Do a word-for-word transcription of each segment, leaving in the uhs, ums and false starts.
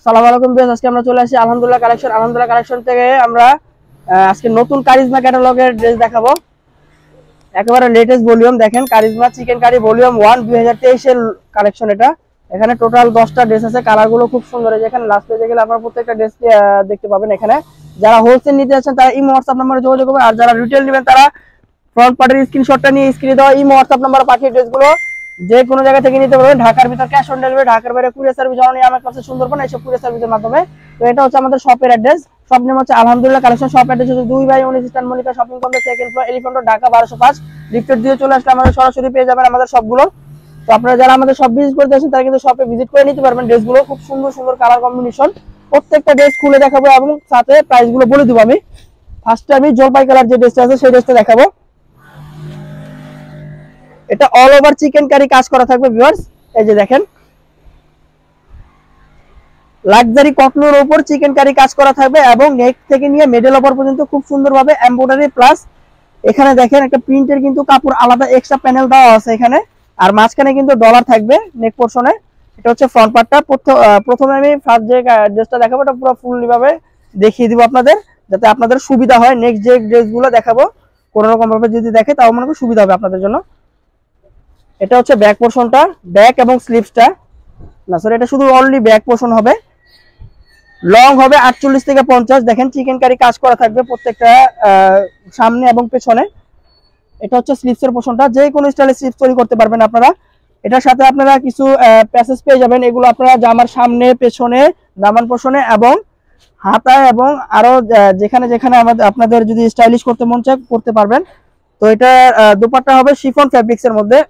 সালাম আলাইকুম বেশ, আজকে আমরা চলে আসি আলহামদুলিল্লাহ কালেকশন। আলহামদুলিল্লাহ কালেকশন থেকে আমরা আজকে নতুন কারিজমা ক্যাটালগের ড্রেস দেখাবো। একেবারে লেটেস্ট ভলিউম দেখেন, Karizma chikankari volume one দুই হাজার তেইশ এর কালেকশন এটা। এখানে টোটাল দশটা ড্রেস আছে, কালার গুলো খুব সুন্দর। এখানে লাস্ট পেজে গেলে আপনারা প্রত্যেকটা ড্রেস দেখতে পাবেন। এখানে যারা হোলসেল নিতে যাচ্ছেন তারা ইমো হোয়াটসঅ্যাপ নাম্বারে যোগাযোগ করবেন, আর যারা রিটেল নেবেন তারা ফ্রন্ট পার্টের স্ক্রিনশটটা নিয়ে স্ক্রিনে দেওয়া ইমো হোয়াটসঅ্যাপ নাম্বারে পাঠিয়ে ড্রেসগুলো যে কোনো জায়গা থেকে নিতে পারবেন। ঢাকার ভিতর ক্যাশ অন ডেলিভারি, ঢাকার বাইরে কুরিয়ার সার্ভিস জানানি আমার কাছে সুন্দরবন এইসব কুরিয়ার সার্ভিসের মাধ্যমে। তো এটা হচ্ছে আমাদের শপের অ্যাড্রেস, শপ নেম হচ্ছে আলহামদুলিল্লাহ কালেকশন। শপ অ্যাড্রেস হচ্ছে দুই বাই উনিশ eastern Mallika shopping complex, second floor, elephant road, Dhaka বারোশো পাঁচ। লিফটের দিয়ে চলে আসলে আমাদের সরাসরি পেয়ে যাবেন আমাদের সবগুলো। তো আপনারা যারা আমাদের সব ভিজিট করতে আসেন তারা কিন্তু শপে ভিজিট করে নিতে পারবেন। ড্রেসগুলো খুব সুন্দর সুন্দর কালার কম্বিনেশন, প্রত্যেকটা ড্রেস খুলে দেখাবো এবং সাথে প্রাইসগুলো বলে দিব। আমি ফার্স্টে আমি জলপাই কালার যে ড্রেসটা আছে সেই ড্রেসটা দেখাবো। এটা অল ওভার চিকেন কারি কাজ করা থাকবে ভিউয়ার্স। এই যে দেখেন, লাক্সারি কটনের উপর চিকেন কারি কাজ করা থাকবে এবং নেক থেকে নিয়ে মিডল ওভার পর্যন্ত খুব সুন্দরভাবে এমব্রয়ডারি প্লাস এখানে দেখেন একটা প্রিন্টের কিন্তু কাপড় আলাদা এক্সট্রা প্যানেল দেওয়া আছে এখানে। আর মাঝখানে কিন্তু ডলার থাকবে নেক পোরশনে। এটা হচ্ছে ফ্রন্ট পার্টটা। প্রথমে আমি ফার্স্ট যে ড্রেসটা দেখাবো এটা পুরো ফুললি ভাবে দেখিয়ে দিব আপনাদের, যাতে আপনাদের সুবিধা হয়। নেক্সট যে ড্রেসগুলো দেখাবো কোনো রকম ভাবে যদি দেখে তাও মনে করি সুবিধা হবে আপনাদের জন্য। এটা হচ্ছে ব্যাক পোরশনটা, ব্যাক এবং স্লিভসটা না সরি এটা শুধু অনলি ব্যাক পোরশন হবে। লং হবে আটচল্লিশ থেকে পঞ্চাশ। দেখেন চিকেন কারি কাজ করা থাকবে প্রত্যেকটা সামনে এবং পেছনে। এটা হচ্ছে স্লিভসের পোরশনটা, যে কোনো স্টাইলে স্লিভস তৈরি করতে পারবেন আপনারা। এটার সাথে আপনারা কিছু প্যাসেজ পেয়ে যাবেন, এগুলো আপনারা জামার সামনে পেছনে দামান পোরশনে এবং হাতায় এবং আরো যেখানে যেখানে আমাদের আপনাদের যদি স্টাইলিশ করতে মন চায় করতে পারবেন। তো এটা দোপাট্টা হবে শিফন ফ্যাব্রিক্স এর মধ্যে,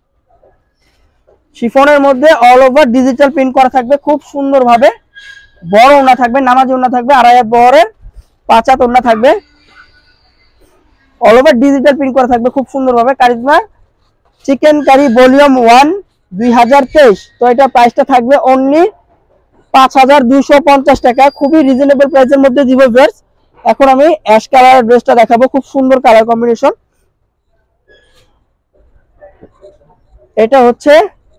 শিফনের মধ্যে অল ওভার ডিজিটাল প্রিন্ট করা থাকবে খুব সুন্দর ভাবে। বড় ওড়না থাকবে, নামাজি ওড়না থাকবে, আড়াই হাত বহরের পাঁচ হাত ওড়না থাকবে, অল ওভার ডিজিটাল প্রিন্ট করা থাকবে খুব সুন্দর ভাবে। Karizma chikankari volume one দুই হাজার তেইশ। তো এটা প্রাইসটা থাকবে অনলি পাঁচ হাজার দুইশো পঞ্চাশ টাকা, খুবই রিজনেবল প্রাইসের মধ্যে দিব ভিউয়ার্স। এখন আমি অ্যাশ কালার ড্রেসটা দেখাবো, খুব সুন্দর কালার কম্বিনেশন। এটা হচ্ছে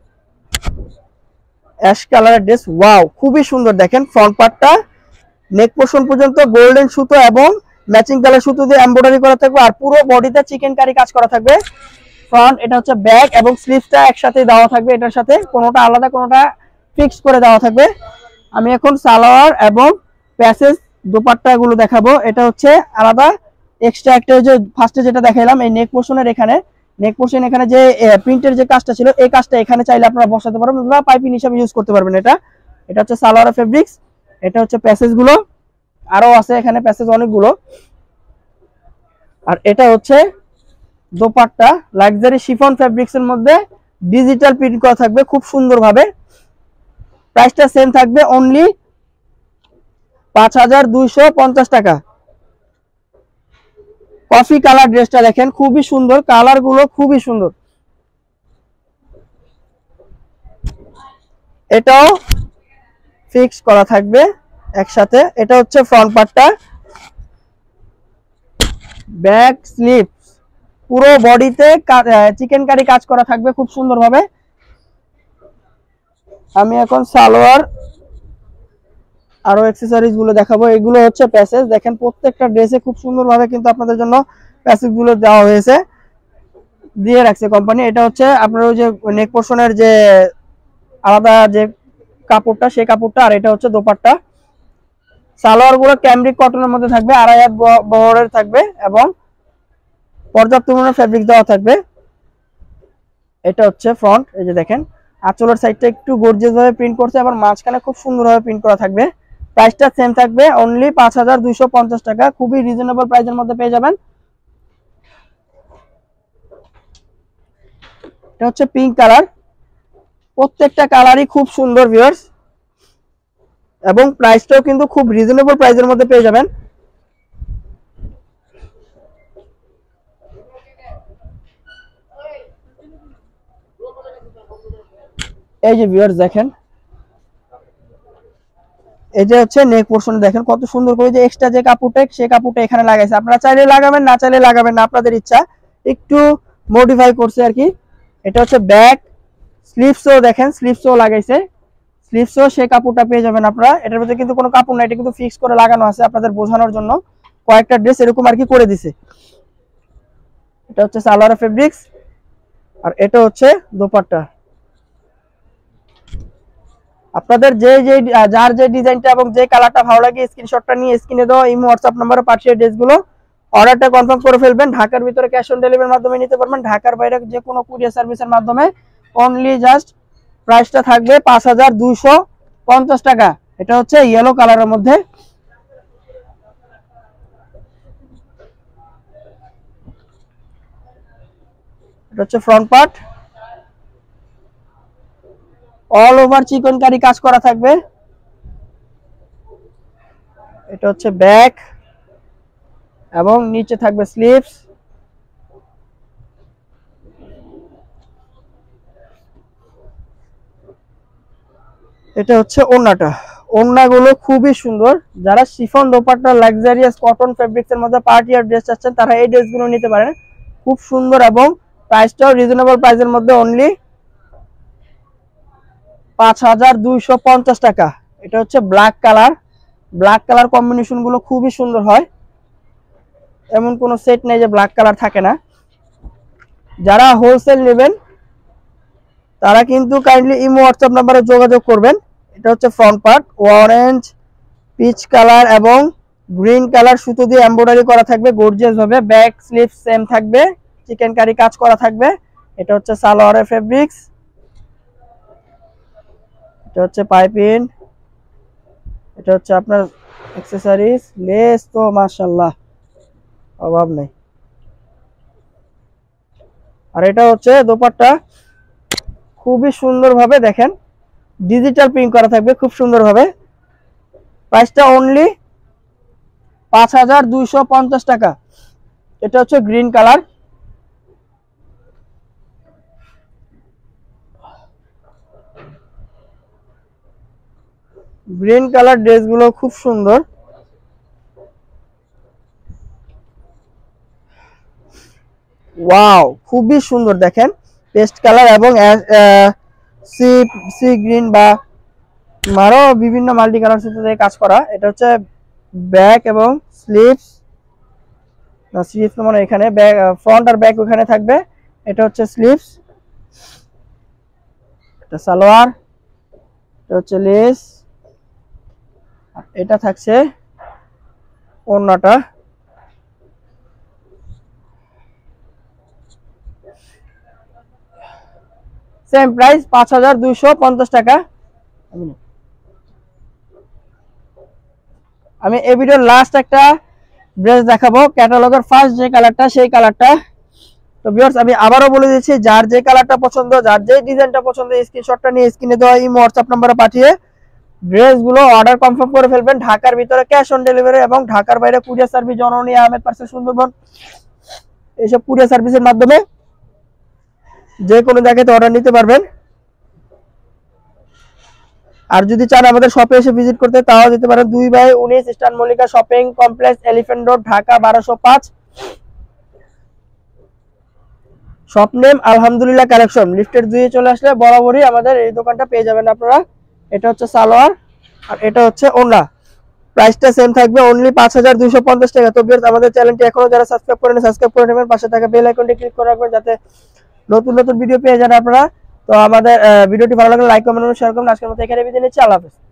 অ্যাশ কালারের ড্রেস, ওয়াও খুবই সুন্দর। দেখেন ফ্রন্ট পার্টটা নেক পোরশন পর্যন্ত গোল্ডেন সুতো এবং ম্যাচিং কালার সুতো দিয়ে এমব্রয়ডারি করা থাকবে, আর পুরো বডিতে চিকেন কারি কাজ করা থাকবে। ফ্রন্ট এটা হচ্ছে ব্যাক এবং স্লিভসটা একসাথে দেওয়া থাকবে, এটার সাথে কোনোটা আলাদা কোনোটা ফিক্স করে দেওয়া থাকবে। আমি এখন সালোয়ার এবং প্যাসেজ দোপাট্টা গুলো দেখাবো। এটা হচ্ছে আলাদা এক্সট্রা একটা, যে ফার্স্টে যেটা দেখাইলাম এই নেক পোরশনের এখানে নেক পোরশন এখানে যে প্রিন্টের যে কাজটা ছিল এই কাজটা এখানে চাইলে আপনারা বসাতে পারবেন বা পাইপিং হিসেবে ইউজ করতে পারবেন। এটা এটা হচ্ছে সালোয়ার ফেব্রিক্স। এটা হচ্ছে প্যাসেজ গুলো, আরো আছে এখানে প্যাসেজ অনেকগুলো। আর এটা হচ্ছে দোপাট্টা, লাক্সারি শিফন ফেব্রিক্স এর মধ্যে ডিজিটাল প্রিন্ট করা থাকবে খুব সুন্দর ভাবে। প্রাইসটা সেম থাকবে অনলি পাঁচ হাজার দুইশো পঞ্চাশ টাকা। কফি কালার ড্রেসটা দেখেন খুবই সুন্দর, কালার গুলো খুবই সুন্দর। এটাও ফিক্স করা থাকবে একসাথে। এটা হচ্ছে ফ্রন্ট পার্টটা, ব্যাক স্লিভ পুরো বডিতে চিকেন কারি কাজ করা থাকবে খুব সুন্দর ভাবে। আমি এখন সালোয়ার আরো অ্যাকসেসরিজ গুলো দেখাবো। এগুলো হচ্ছে প্যাসেজ, দেখেন প্রত্যেকটা ড্রেসে খুব সুন্দর ভাবে কিন্তু আপনাদের জন্য প্যাসেজ গুলো দেওয়া হয়েছে, দিয়ে রাখছে কোম্পানি। এটা হচ্ছে আপনার ওই যে নেক পোরশনের যে আলাদা যে কাপড়টা সেই কাপড়টা, আর এটা হচ্ছে দোপাট্টা। সালোয়ার গুলো ক্যামরিক কটনের মধ্যে থাকবে, আড়াই হাত বহরের থাকবে এবং পর্যাপ্ত পরিমাণে ফেব্রিক দেওয়া থাকবে। এটা হচ্ছে ফ্রন্ট, এই যে দেখেন আঁচলের সাইডটা একটু গর্জিয়াস ভাবে প্রিন্ট করছে, আবার মাঝখানে খুব সুন্দরভাবে প্রিন্ট করা থাকবে। প্রাইসটা সেম থাকবে অনলি পাঁচ হাজার দুইশো পঞ্চাশ টাকা, খুবই রিজনেবল প্রাইসের মধ্যে পেয়ে যাবেন। এটা হচ্ছে পিঙ্ক কালার, প্রত্যেকটা কালারই খুব সুন্দর ভিউয়ার্স এবং প্রাইসটাও কিন্তু খুব রিজনেবল প্রাইসের মধ্যে পেয়ে যাবেন। এই যে ভিউয়ার্স দেখেন, এই যে হচ্ছে নেক পোরশন দেখেন কত সুন্দর করে যে এক্সট্রা যে কাপড়টা সেই কাপড়টা এখানে লাগাইছে। আপনারা চাইলে লাগাবেন, না চাইলে লাগাবেন না, আপনাদের ইচ্ছা, একটু মডিফাই করছে আর কি। এটা হচ্ছে ব্যাক স্লিভসও দেখেন, স্লিভসও লাগাইছে স্লিভসও সেই কাপড়টা পেয়ে যাবেন আপনারা। এটার মধ্যে কিন্তু কোনো কাপড় নাই, এটা কিন্তু ফিক্স করে লাগানো আছে আপনাদের বোঝানোর জন্য। কয়েকটা ড্রেস এরকম আর কি করে দিছে। এটা হচ্ছে সালোয়ার ফেব্রিক্স, আর এটা হচ্ছে দোপাট্টা। আপনাদের যে যে যার যে ডিজাইনটা এবং যে কালারটা ভালো লাগে স্ক্রিনশটটা নিয়ে স্ক্রিনে দেওয়া ইমো হোয়াটসঅ্যাপ নাম্বারে পাঠিয়ে ড্রেসগুলো অর্ডারটা কনফার্ম করে ফেলবেন। ঢাকার ভিতরে ক্যাশ অন ডেলিভারির মাধ্যমে নিতে পারবেন। ঢাকার বাইরে যে কোনো কুরিয়ার সার্ভিসের মাধ্যমে অনলি জাস্ট প্রাইসটা থাকবে পাঁচ হাজার দুইশো পঞ্চাশ টাকা। এটা হচ্ছে ইয়েলো কালারের মধ্যে। এটা হচ্ছে front part, all over chikankari কাজ করা থাকবে। এটা হচ্ছে ব্যাক এবং নিচে থাকবে স্লিভস। এটা হচ্ছে ওড়নাটা। ওড়নাগুলো খুবই সুন্দর। যারা chiffon dupatta luxurious cotton fabrics এর মধ্যে পার্টি আর ড্রেস চাচ্ছেন তারা এই ড্রেসগুলো নিতে পারেন। খুব সুন্দর এবং প্রাইসটাও রিজনেবল প্রাইসের মধ্যে, অনলি পাঁচ হাজার দুইশো পঞ্চাশ টাকা। এটা হচ্ছে black colour. Black colour combination গুলো খুবই সুন্দর হয়, এমন কোনো সেট নেই যে ব্ল্যাক কালার থাকে না। যারা হোলসেল নেবেন তারা কিন্তু কাইন্ডলি ইমো হোয়াটসঅ্যাপ নাম্বারে যোগাযোগ করবেন। এটা হচ্ছে front part, orange, peach colour এবং গ্রিন কালার সুতো দিয়ে এমব্রয়ডারি করা থাকবে গর্জিয়াস ভাবে। ব্যাক স্লিভ সেম থাকবে, চিকেন কারি কাজ করা থাকবে। এটা হচ্ছে সালোয়ারের ফেব্রিক্স। এটা হচ্ছে পাইপিং। এটা হচ্ছে আপনার অ্যাকসেসরিজ। লেস তো মাশাআল্লাহ অভাব নাই। আর এটা হচ্ছে দোপাট্টা, খুবই সুন্দর ভাবে দেখেন ডিজিটাল প্রিন্ট করা থাকবে খুব সুন্দর ভাবে। প্রাইসটা অনলি পাঁচ হাজার দুইশো পঞ্চাশ টাকা। এটা হচ্ছে গ্রিন কালার। গ্রিন কালার ড্রেসগুলো খুব সুন্দর। ওয়াও, খুবই সুন্দর দেখেন, পেস্ট কালার এবং সি সি গ্রিন বা আরো বিভিন্ন মাল্টি কালার সুতো দিয়ে কাজ করা। এটা হচ্ছে ব্যাক এবং স্লিভস, না স্লিভস মানে এখানে ব্যাক, ফ্রন্ট আর ব্যাক ওখানে থাকবে। এটা হচ্ছে স্লিভস। এটা সালোয়ার। এটা হচ্ছে লেস। এটা থাকছে ওড়নাটা। সেম প্রাইস পাঁচ হাজার দুইশো পঞ্চাশ টাকা। আমি এই ভিডিওর লাস্ট একটা ড্রেস দেখাবো, ক্যাটালগের ফার্স্ট যে কালারটা সেই কালারটা। তো ভিউয়ার্স আমি আবারও বলে দিচ্ছি, যার যে কালারটা পছন্দ, যার যে ডিজাইনটা পছন্দ স্ক্রিনশটটা নিয়ে স্ক্রিনে দেওয়া ইমো হোয়াটসঅ্যাপ নাম্বারে পাঠিয়ে ড্রেসগুলো অর্ডার কনফার্ম করে ফেলবেন। ঢাকার ভিতরে ক্যাশ অন ডেলিভারি এবং ঢাকার বাইরে কুরিয়ার সার্ভিস জননী আহমেদ পার্সেল সুন্দরবন এইসব কুরিয়ার সার্ভিসের মাধ্যমে যে কোনো জায়গাতে অর্ডার নিতে পারবেন। আর যদি চান আমাদের শপে এসে ভিজিট করতে তাও যেতে পারেন। দুই বাই উনিশ eastern Mallika shopping complex, elephant road, Dhaka বারোশো পাঁচ। শপ নেম আলহামদুলিল্লাহ কালেকশন। লিফটের দুইয়ে চলে আসলে বরাবরই আমাদের এই দোকানটা পেয়ে যাবেন আপনারা। এটা হচ্ছে সালোয়ার আর এটা হচ্ছে ওড়না। প্রাইসটা সেম থাকবে, অনলি পাঁচ হাজার দুইশো পঞ্চাশ টাকা। তো ভিউয়ার্স আমাদের চ্যানেলটি এখনো যারা সাবস্ক্রাইব করেন সাবস্ক্রাইব করে নেবেন, পাশে থাকা বেল আইকনটি ক্লিক করে রাখবেন যাতে নতুন নতুন ভিডিও পেয়ে যান আপনারা। তো আমাদের ভিডিওটি ভালো লাগলে লাইক কমেন্ট শেয়ার করুন। আজকের মতো এখানে বিদায় নিচ্ছি, আল্লাহ হাফেজ।